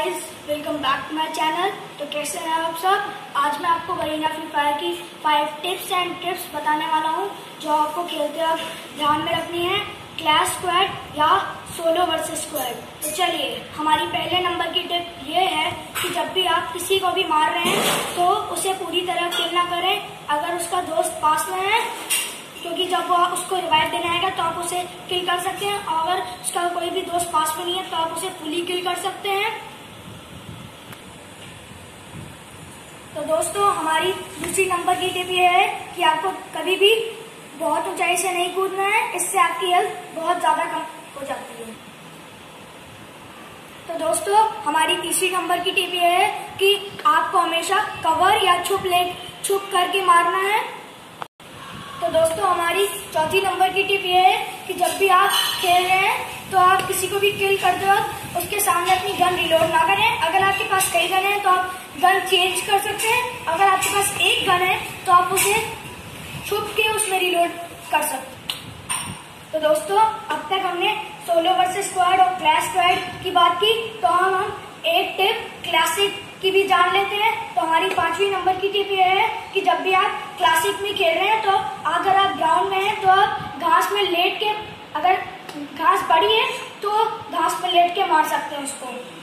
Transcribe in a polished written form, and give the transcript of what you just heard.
Guys, welcome back to my channel. तो कैसे हैं आप सब। आज मैं आपको गरीना फ्री फायर की 5 टिप्स एंड ट्रिप्स बताने वाला हूं जो आपको खेलते वक्त ध्यान में रखनी है, क्लैश स्क्वाड या सोलो वर्सेस स्क्वाड। तो चलिए, हमारी पहले नंबर की टिप ये है कि जब भी आप किसी को भी मार रहे हैं तो उसे पूरी तरह किल ना करें अगर उसका दोस्त पास में है, क्योंकि जब वो उसको रिवाइव देने आएगा तो आप उसे किल कर सकते हैं। और अगर उसका कोई भी दोस्त पास में नहीं है तो आप उसे फुली किल कर सकते हैं। तो दोस्तों, हमारी दूसरी नंबर की टिप ये है कि आपको कभी भी बहुत ऊंचाई से नहीं कूदना है, इससे आपकी हेल्थ बहुत ज्यादा कम हो जाती है। तो दोस्तों, हमारी तीसरी नंबर की टिप ये है कि आपको हमेशा कवर या छुप करके मारना है। तो दोस्तों, हमारी चौथी नंबर की टिप ये है कि जब भी आप खेल रहे हैं तो आप किसी को भी किल करते वक्त उसके सामने अपनी गन रिलोड ना करें। अगर आपके पास कई गन है तो आप गन चेंज कर सकते हैं। अगर आपके पास एक गन है तो आप उसे छुप के उसमें रिलोड कर सकते हैं। तो दोस्तों, अब तक हमने सोलो वर्सेस स्क्वाड और क्लैश स्क्वाड की बात की, तो हम एक टिप क्लासिक की भी जान लेते हैं। तो हमारी 5वीं नंबर की टिप ये है कि जब भी आप क्लासिक में खेल रहे हैं तो अगर आप ग्राउंड में हैं तो आप घास में लेट के, अगर घास बड़ी है तो घास में लेट के मार सकते हैं उसको।